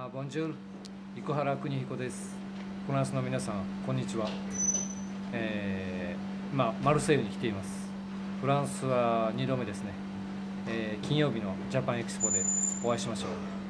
ボンジュール、生原邦彦です。フランスの皆さん、こんにちは。マルセイユに来ています。フランスは2度目ですね。金曜日のジャパンエクスポでお会いしましょう。